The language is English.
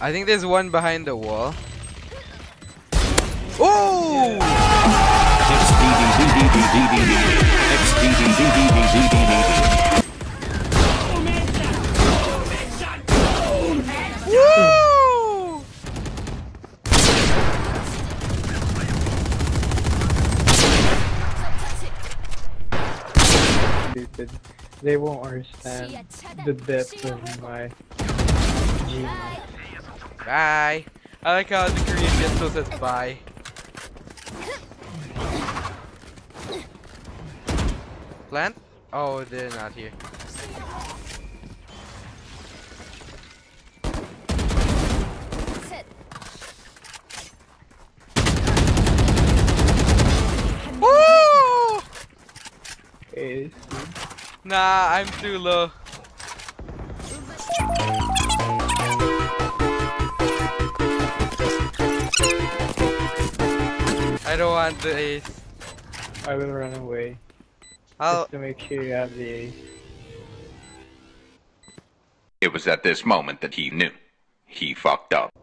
I think there's one behind the wall. Oh! Woo! Stupid. They won't understand the depth of my genius. Bye. I like how the Korean pistol says bye. Plant? Oh, they're not here. Woo! Hey, Nah, I'm too low. I don't want the ace. I will run away. Just to make sure you have the ace. It was at this moment that he knew. He fucked up.